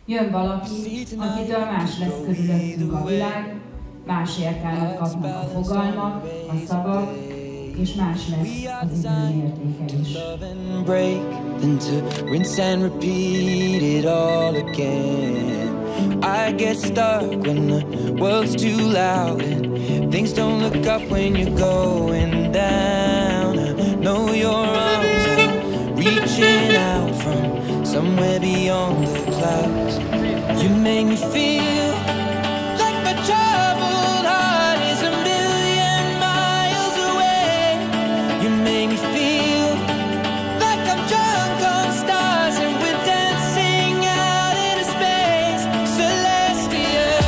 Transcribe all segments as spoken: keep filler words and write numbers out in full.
Jön valaki, akitől más lesz körülöttünk a világ, más értelmet kapnak a fogalmak, a szavak, és más lesz az idő értéke is. I get stuck when the world's too loud and things don't look up when you're going down. I know your arms are reaching out from somewhere beyond the clouds. You make me feel like my troubled heart is a million miles away. You make me feel like I'm drunk on stars and we're dancing out in space, celestial.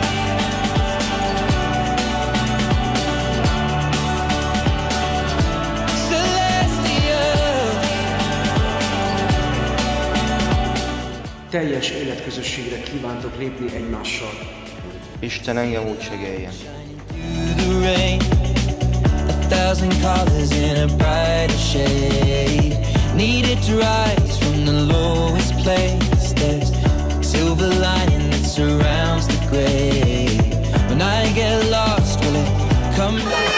Celestial. Teljes életközösségre kívántok lépni egymással. Isten engem úgy segéljen. A thousand colors in a brighter shade, needed to rise from the lowest place. There's silver lining that surrounds the gray. When I get lost, will it come back?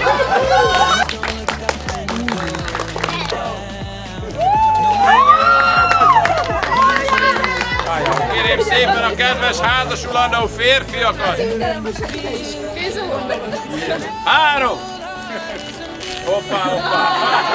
Kérem szépen a kedves házasulandó férfiakat! Három! Hoppá, hoppá!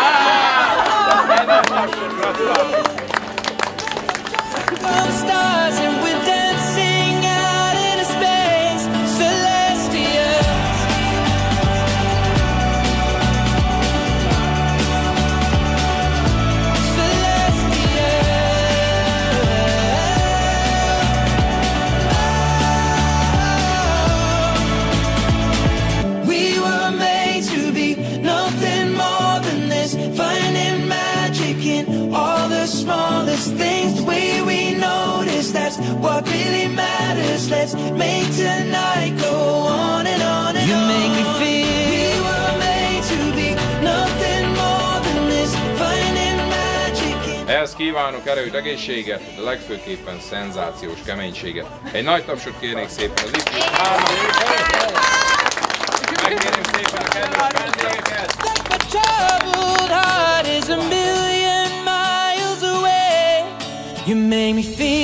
Things, the way we notice, that's what really matters. Let's make tonight go on and on and you on. You make me feel we were made to be nothing more than this, finding magic in... Ehhez kívánok erőt, egészséget, de legfőképpen szenzációs keménységet. Egy nagy tapsot kérnék szépen az ifjú hármat. Megkérném szépen a kedves vendégeket. You make me feel